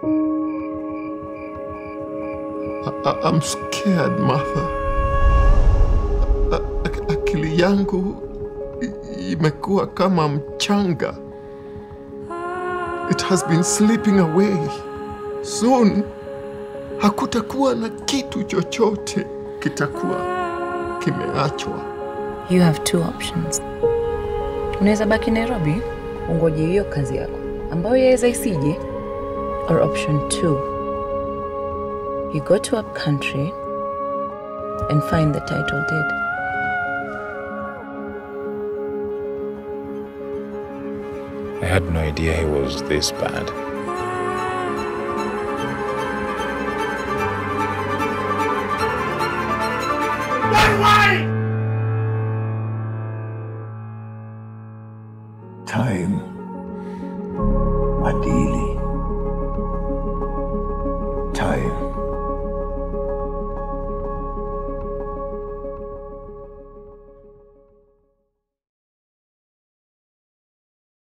I'm scared, Martha. Akili yangu imekuwa kama mchanga. It has been slipping away. Soon, hakutakuwa na kitu chochote kitakuwa kimeachwa. You have two options. Unaweza baki Nairobi, ungoje hiyo kazi yako, ambayo yaweza isije. Or option 2, you go to up country and find the title deed. I had no idea he was this bad. Why? Time. Adili. Time.